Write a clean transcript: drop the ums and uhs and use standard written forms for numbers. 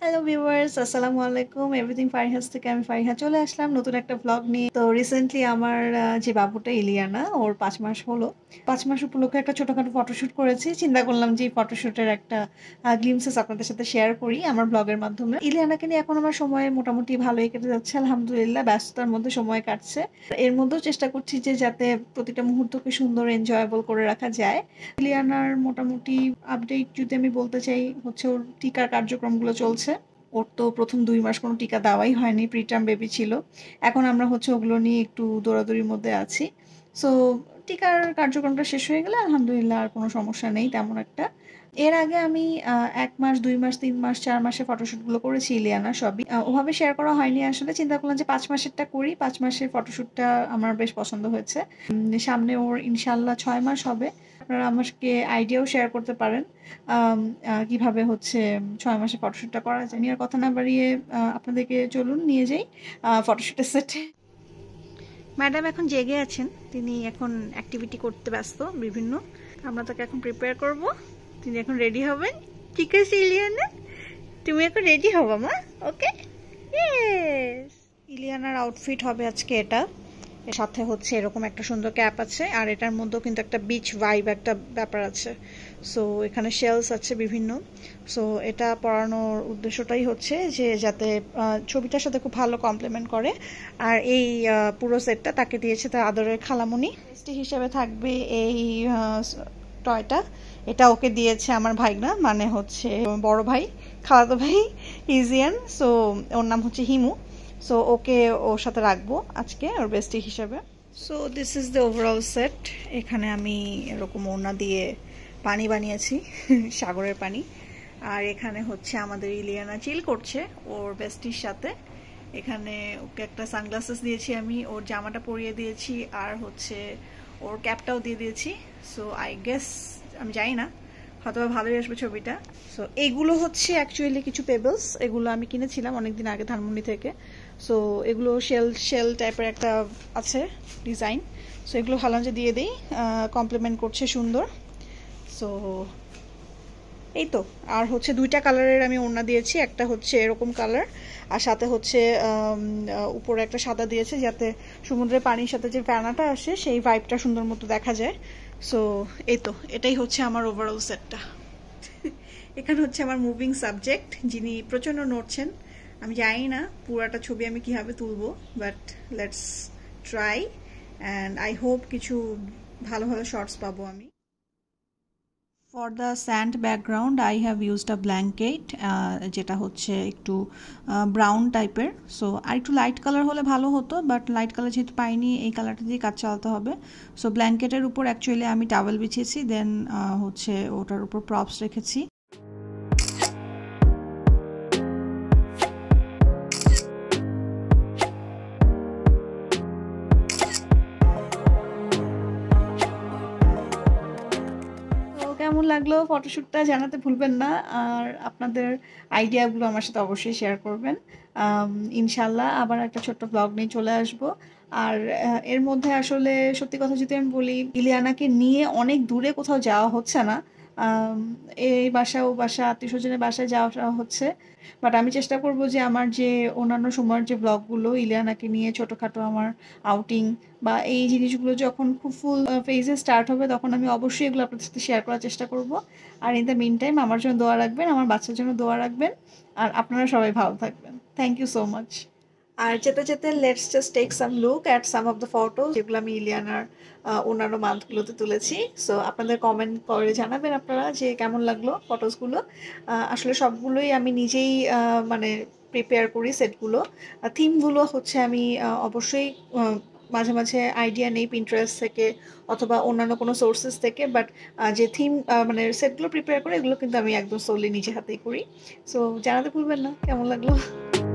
Hello viewers, আসসালামু আলাইকুম। Everything Fariha's থেকে আমি ফারিহা চলে আসলাম নতুন একটা ভ্লগ নিয়ে। তো রিসেন্টলি আমার যে বাবুটা ইলিয়ানা, ওর ৫ মাস হলো। ৫ মাস উপলক্ষে একটা ছোটখাটো ফটোশুট করেছি। চিন্তা করলাম যে এই ফটোশুটের একটা গ্লিমসেস আপনাদের সাথে শেয়ার করি আমার ব্লগের মাধ্যমে। ইলিয়ানাকে নিয়ে এখন আমার সময় মোটামুটি ভালোই কেটে যাচ্ছে আলহামদুলিল্লাহ। ব্যস্ততার মধ্যে সময় কাটছে। এর মধ্যেও চেষ্টা করছি যে যাতে প্রতিটা মুহূর্তকে সুন্দর এনজয়েবল করে রাখা যায়। ইলিয়ানার মোটামুটি আপডেট যদি আমি বলতে চাই হচ্ছে ওর টিকার কার্যক্রমগুলো চলছে। ওর তো প্রথম ২ মাস কোনো টিকা দেওয়াই হয়নি, প্রিটার্ম বেবি ছিল। এখন আমরা হচ্ছে ওগুলো নিয়ে একটু দৌড়াদৌড়ির মধ্যে আছি। সো টিকার কার্যক্রমটা শেষ হয়ে গেলে আলহামদুলিল্লাহ আর কোনো সমস্যা নেই তেমন একটা। এর আগে আমি ১ মাস, ২ মাস, ৩ মাস, ৪ মাসের ফটোশুটগুলো করেছি ইলিয়ানার সবই। ওভাবে শেয়ার করা হয়নি আসলে। চিন্তা করলাম যে ৫ মাসেরটা করি। ৫ মাসের ফটোশুটটা আমার বেশ পছন্দ হয়েছে। সামনে ওর ইনশাআল্লাহ ৬ মাস হবে। আপনারা আমাকে আইডিয়াও শেয়ার করতে পারেন কিভাবে হচ্ছে ৬ মাসে ফটোশুটটা করা যায়। আমি আর কথা না বাড়িয়ে আপনাদেরকে চলুন নিয়ে যাই ফটোশুটের সেটে। ম্যাডাম এখন জেগে আছেন, তিনি এখন অ্যাক্টিভিটি করতে ব্যস্ত বিভিন্ন। আমরা তাকে এখন প্রিপেয়ার করব, তিনি এখন রেডি হবেন। ঠিক আছে ইলিয়ানা, তুমি এখন রেডি হবো মা। ওকে, ইয়েস। ইলিয়ানার আউটফিট হবে আজকে এটা। এর সাথে হচ্ছে এরকম একটা সুন্দর ক্যাপ আছে, আর এটার মধ্যেও কিন্তু একটা বিচ ভাইব একটা ব্যাপার আছে। সো এখানে শেলস আছে বিভিন্ন। সো এটা পরানোর উদ্দেশ্যটাই হচ্ছে যে যাতে ছবিটার সাথে খুব ভালো কমপ্লিমেন্ট করে। আর এই পুরো সেটটা তাকে দিয়েছে তার আদরের খালামণি। হিসেবে থাকবে এই টয়টা। এটা ওকে দিয়েছে আমার ভাইগনা, মানে হচ্ছে বড় ভাই, খালাতো ভাই ইজিয়ান। সো ওর নাম হচ্ছে হিমু। সো ওকে ওর সাথে রাখবো আজকে ওর বেস্টি হিসেবে। So this is the overall set. এখানে আমি এরকম ওড়না দিয়ে পানি বানিয়েছি সাগরের পানি। আর এখানে হচ্ছে আমাদের ইলিয়ানা চিল করছে ওর বেস্টির সাথে। এখানে ওকে একটা সানগ্লাসেস দিয়েছি, আমি ওর জামাটা পরিয়ে দিয়েছি, আর হচ্ছে ওর ক্যাপটাও দিয়ে দিয়েছি। সো আই গেস, আমি জানি না, হয়তো ভালোই আসবে ছবিটা। সো এইগুলো হচ্ছে অ্যাকচুয়ালি কিছু পেবলস, এগুলো আমি কিনেছিলাম অনেকদিন আগে ধানমন্ডি থেকে। সো এগুলো শেল শেল টাইপের একটা আছে ডিজাইন। সো এগুলো ভালো যে দিয়ে দিই, কমপ্লিমেন্ট করছে সুন্দর। সো এই তো। আর হচ্ছে ২টা কালারের আমি ওড়না দিয়েছি, একটা হচ্ছে এরকম কালার, আর সাথে হচ্ছে উপরে একটা সাদা দিয়েছে যাতে সমুদ্রের পানির সাথে যে ফ্যানাটা আসে সেই ভাইবটা সুন্দর মতো দেখা যায়। সো এই তো, এটাই হচ্ছে আমার ওভারঅল সেটটা। এখানে হচ্ছে আমার মুভিং সাবজেক্ট, যিনি প্রচণ্ড নড়ছেন। আমি জানি না পুরাটা ছবি আমি কিভাবে তুলবো, but let's try and I hope কিছু ভালো ভালো শর্টস পাবো আমি। For the sand background I have used a blanket, যেটা হচ্ছে একটু ব্রাউন টাইপের। সো আর একটু লাইট কালার হলে ভালো হতো, বাট লাইট কালার যেহেতু পাইনি এই কালারটা দিয়ে কাজ চালাতে হবে। সো ব্ল্যাঙ্কেটের উপর অ্যাকচুয়ালি আমি টাওয়েল বিছিয়েছি, দেন হচ্ছে ওটার উপর প্রপস রেখেছি। কেমন লাগলো ফটোশ্যুটটা জানাতে ভুলবেন না, আর আপনাদের আইডিয়াগুলো আমার সাথে অবশ্যই শেয়ার করবেন। ইনশাল্লাহ আবার একটা ছোট্ট ব্লগ নিয়ে চলে আসব। আর এর মধ্যে আসলে সত্যি কথা যদি আমি বলি, ইলিয়ানাকে নিয়ে অনেক দূরে কোথাও যাওয়া হচ্ছে না। এই বাসা ও বাসা, আত্মীয় স্বজনের বাসায় যাওয়া হচ্ছে। বাট আমি চেষ্টা করব যে আমার যে অন্যান্য সময়ের যে ব্লগগুলো ইলিয়ানাকে নিয়ে ছোটোখাটো আমার আউটিং বা এই জিনিসগুলো যখন খুব ফুল ফেজে স্টার্ট হবে, তখন আমি অবশ্যই এগুলো আপনাদের সাথে শেয়ার করার চেষ্টা করব। আর ইন দ্য মিন টাইম আমার জন্য দোয়া রাখবেন, আমার বাচ্চার জন্য দোয়া রাখবেন, আর আপনারা সবাই ভালো থাকবেন। Thank you so much. আর যেতে যেতে let's just take some look at some of the photos যেগুলো আমি ইলিয়ানার অন্যান্য মান্থগুলোতে তুলেছি। সো আপনাদের কমেন্ট করে জানাবেন আপনারা যে কেমন লাগলো ফটোসগুলো। আসলে সবগুলোই আমি নিজেই মানে প্রিপেয়ার করি সেটগুলো। থিমগুলো হচ্ছে আমি অবশ্যই মাঝে মাঝে আইডিয়া নেই পিন্টারেস্ট থেকে অথবা অন্যান্য কোনো সোর্সেস থেকে, বাট যে থিম মানে সেটগুলো প্রিপেয়ার করে এগুলো কিন্তু আমি একদম সোলি নিজে হাতেই করি। সো জানাতে ভুলবেন না কেমন লাগলো।